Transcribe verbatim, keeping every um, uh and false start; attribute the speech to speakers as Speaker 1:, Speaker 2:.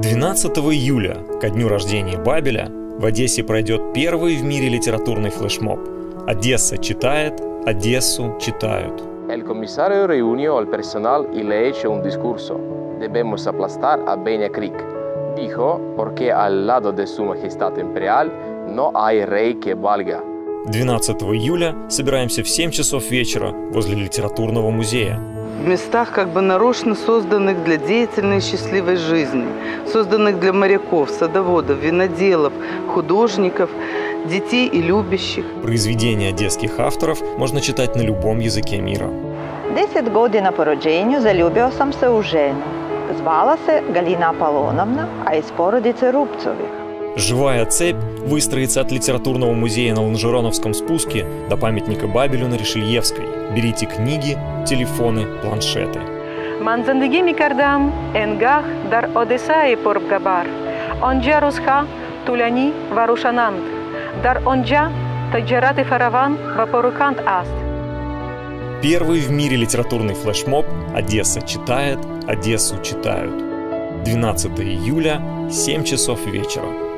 Speaker 1: двенадцатого июля, ко дню рождения Бабеля, в Одессе пройдет первый в мире литературный флешмоб. Одесса читает, Одессу читают.
Speaker 2: El comisario reunió al personal y le echó un discurso. Debemos aplastar a Benia Creek. Dijo, porque al lado de su majestad imperial no hay rey que valga.
Speaker 1: двенадцатого июля собираемся в семь часов вечера возле литературного музея.
Speaker 3: В местах, как бы нарочно созданных для деятельной и счастливой жизни, созданных для моряков, садоводов, виноделов, художников, детей и любящих.
Speaker 1: Произведения одесских авторов можно читать на любом языке мира.
Speaker 4: Deset godina po rođenju zaljubio sam se u ženu. Zvala se Galina Apolonovna, a iz porodice Rupcovih.
Speaker 1: Живая цепь выстроится от литературного музея на Лонжероновском спуске до памятника Бабелю на Ришельевской. Берите книги, телефоны, планшеты.
Speaker 5: من زندگی می‌کردم انگاه در اودسای پرگبار. آنجا روزها طولانی و روشنند. در آنجا تجارت فراوان و پرکند است.
Speaker 1: Первый в мире литературный флешмоб «Одесса читает, Одессу читают». двенадцатого июля, семь часов вечера.